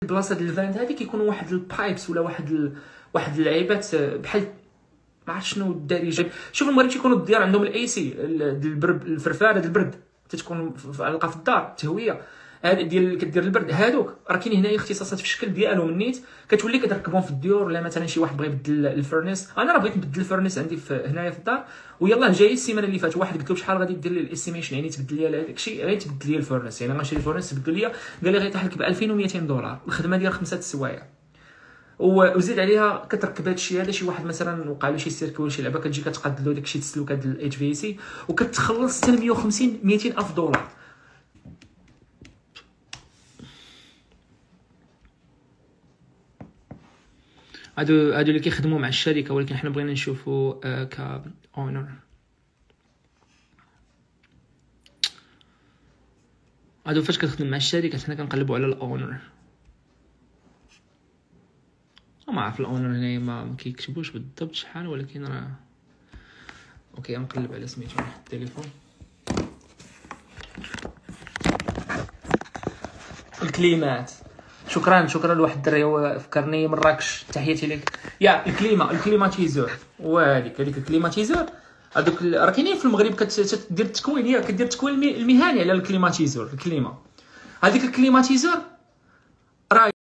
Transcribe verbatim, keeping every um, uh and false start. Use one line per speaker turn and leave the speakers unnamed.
البلاصه ديال الفانت هذه كيكونوا واحد البايبس ولا واحد ال... واحد اللعيبات بحال ما عرفت شنو الدارجه. شوف المغرب تيكونوا الديار عندهم الاي سي ديال البرد، الفرفاره ديال البرد تتكون عالقه في الدار التهويه هذه ديال كدير البرد. هادوك راه كاين هنايا اختصاصات في الشكل ديالهم النيت كتولي كتركبهم في الديور. ولا مثلا شي واحد بغى يبدل الفرنيس، انا راه بغيت نبدل الفرنيس عندي في هنايا في الدار ويلاه جاي السيمانه اللي فاتت واحد قلت له شحال غادي دير لي الاستيميشن يعني تبدل لي هذاك الشيء غير تبدل لي الفرنيس يعني غنشري الفرنيس تبدل لي قال لي غيطيح لك ب ألفين ومئتين دولار الخدمه ديال خمسه السوايع وزيد عليها كتركب هذا الشيء هذا. شي واحد مثلا وقع له شي سيركل ولا شي لعبه كتجي كتقاد له داكشي التسلوك هذا الاتش في سي وكتخلص حتى مية وخمسين مئتين الف دولار. هادو هادو اللي كيخدموا مع الشركه ولكن حنا بغينا نشوفوا آه ك اونر. هادو فاش كتخدم مع الشركه حنا كنقلبوا على الاونر. ما عارف الاونر هنايا ما, ما كيكتبوش بالضبط شحال ولكن راه اوكي. غنقلب على سميتو واحد التليفون. الكليمات شكرا شكرا لواحد الدري هو فكرني مراكش تحياتي لك. يا الكليما الكليماتيزور وهذيك هذيك الكليماتيزور هذوك راه كاينين في المغرب كدير التكوين هي كدير التكوين المهني على الكليماتيزور. الكليما هذيك الكليماتيزور راه